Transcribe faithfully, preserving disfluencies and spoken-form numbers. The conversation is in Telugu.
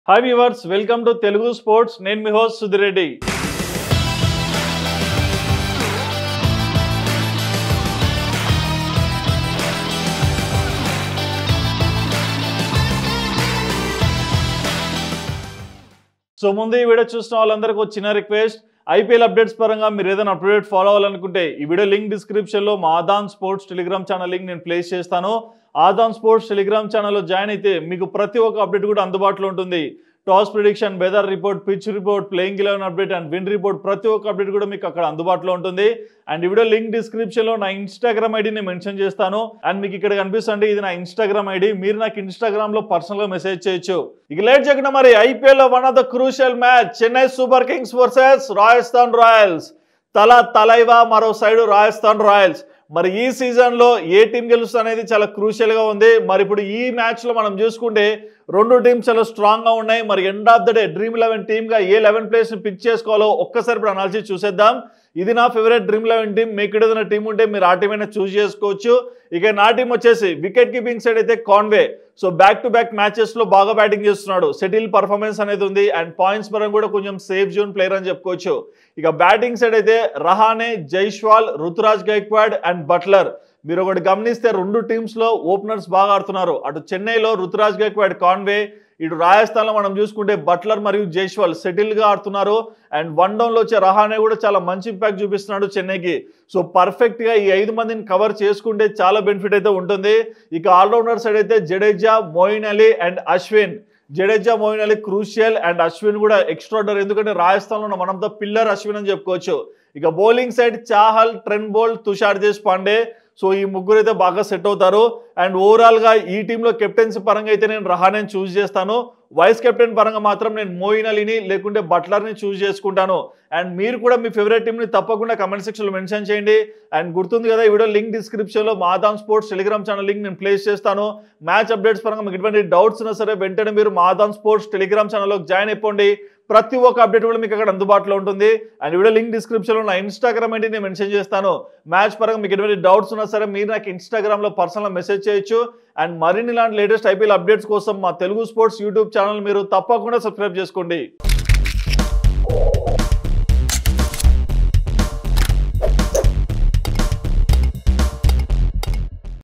Hi viewers, welcome to Telugu Sports. నేను మీ host sudheer. సో ముందు ఈ వీడియో చూసిన వాళ్ళందరికీ ఒక చిన్న రిక్వెస్ట్, ఐపీఎల్ అప్డేట్స్ పరంగా మీరు ఏదైనా అప్డేట్ ఫాలో అవ్వాలనుకుంటే ఈ వీడియో లింక్ డిస్క్రిప్షన్లో మా Aadhan sports telegram channel link నేను ప్లేస్ చేస్తాను. ఆదాన్ స్పోర్ట్స్ టెలిగ్రామ్ ఛానల్లో జాయిన్ అయితే మీకు ప్రతి ఒక్క అప్డేట్ కూడా అందుబాటులో ఉంటుంది. Toss prediction, weather report, pitch report, playing eleven update and win report, ప్రతి ఒక్క అప్డేట్ కూడా మీకు అక్కడ అందుబాటులో ఉంటుంది. అండ్ ఈ వీడియో లింక్ డిస్క్రిప్షన్లో నా ఇన్స్టాగ్రామ్ ఐడిని మెన్షన్ చేస్తాను. అండ్ మీకు ఇక్కడ కనిపిస్తుంది ఇది నా ఇన్స్టాగ్రామ్ ఐడి. మీరు నాకు ఇన్స్టాగ్రామ్లో పర్సనల్గా మెసేజ్ చేయొచ్చు. ఇక లేట్ చేయకుండా మరి ఐపీఎల్లో one of the crucial match Chennai super kings versus Rajasthan royals. Thala Thalaiva మరో సైడు రాజస్థాన్ రాయల్స్. మరి ఈ సీజన్లో ఏ టీం గెలుస్తుంది అనేది చాలా క్రూషియల్గా ఉంది. మరి ఇప్పుడు ఈ మ్యాచ్లో మనం చూసుకుంటే రెండు టీమ్స్ చాలా స్ట్రాంగ్గా ఉన్నాయి. మరి end of the day dream eleven టీమ్గా ఏ లెవెన్ ప్లేయర్స్ని పిక్ చేసుకోవాలో ఒక్కసారి ఇప్పుడు అనాలిసిస్ చూసేద్దాం. ఇది నా ఫేవరెట్ డ్రీమ్ లెవెన్ టీం. మీకు ఏదైనా టీం ఉంటే మీరు ఆ టీం అయినా చూస్ చేసుకోవచ్చు. ఇక నా టీం వచ్చేసి వికెట్ కీపింగ్ సైడ్ అయితే Conway. So back to back మ్యాచెస్లో బాగా బ్యాటింగ్ చేస్తున్నాడు. సెటిల్ పర్ఫార్మెన్స్ అనేది ఉంది. అండ్ పాయింట్స్ పరంగా కూడా కొంచెం సేఫ్ జోన్ ప్లేయర్ అని చెప్పుకోవచ్చు. ఇక బ్యాటింగ్ సైడ్ అయితే రహానే, జైస్వాల్, రుతురాజ్ గైక్వాడ్ అండ్ బట్లర్. మీరు ఒకటి గమనిస్తే రెండు టీమ్స్లో ఓపెనర్స్ బాగా ఆడుతున్నారు. అటు చెన్నైలో రుతురాజ్ గైక్వాడ్, కాన్వే, ఇటు రాజస్థాన్లో మనం చూసుకుంటే బట్లర్ మరియు జైస్వాల్ సెటిల్గా ఆడుతున్నారు. అండ్ వన్ డౌన్లో వచ్చే రహానే కూడా చాలా మంచి ఇంపాక్ట్ చూపిస్తున్నాడు చెన్నైకి. సో పర్ఫెక్ట్గా ఈ ఐదు మందిని కవర్ చేసుకుంటే చాలా బెనిఫిట్ అయితే ఉంటుంది. ఇక ఆల్రౌండర్ సైడ్ అయితే Jadeja, Moeen Ali and Ashwin. Jadeja, Moeen Ali crucial and Ashwin కూడా ఎక్స్ట్రాడర్, ఎందుకంటే రాజస్థాన్లో ఉన్న one of the pillar Ashwin అని చెప్పుకోవచ్చు. ఇక bowling side Chahal, Trent Boult, Tushar Deshpande. So ఈ ముగ్గురు అయితే బాగా సెట్ అవుతారు. అండ్ ఓవరాల్గా ఈ టీంలో కెప్టెన్సీ పరంగా అయితే నేను రహానేని చూస్ చేస్తాను. వైస్ కెప్టెన్ పరంగా మాత్రం నేను మోయిన్ అలీని లేకుంటే బట్లర్ని చూస్ చేసుకుంటాను. అండ్ మీరు కూడా మీ ఫేవరెట్ టీంని తప్పకుండా కమెంట్ సెక్షన్లో మెన్షన్ చేయండి. అండ్ గుర్తుంది కదా, ఈ వీడియో లింక్ డిస్క్రిప్షన్లో మా Aadhan sports telegram channel link నేను ప్లేస్ చేస్తాను. మ్యాచ్ అప్డేట్స్ పరంగా మీకు ఎటువంటి డౌట్స్ ఉన్నా సరే వెంటనే మీరు మా ఆదాన్ స్పోర్ట్స్ టెలిగ్రామ్ ఛానల్లోకి జాయిన్ అయిపోండి. ప్రతి ఒక్క అప్డేట్ కూడా మీకు అక్కడ అందుబాటులో ఉంటుంది. అండ్ వీడియో లింక్ డిస్క్రిప్షన్లో నా ఇన్స్టాగ్రామ్ ఐడి నేను మెన్షన్ చేస్తాను. మ్యాచ్ పరంగా మీకు ఎటువంటి డౌట్స్ ఉన్నా సరే మీరు నాకు ఇన్స్టాగ్రామ్లో పర్సనల్గా మెసేజ్ చేయొచ్చు. అండ్ మరిన్ని ఇలాంటి లేటెస్ట్ ఐపీఎల్ అప్డేట్స్ కోసం మా తెలుగు స్పోర్ట్స్ యూట్యూబ్ ఛానల్ మీరు తప్పకుండా సబ్స్క్రైబ్ చేసుకోండి.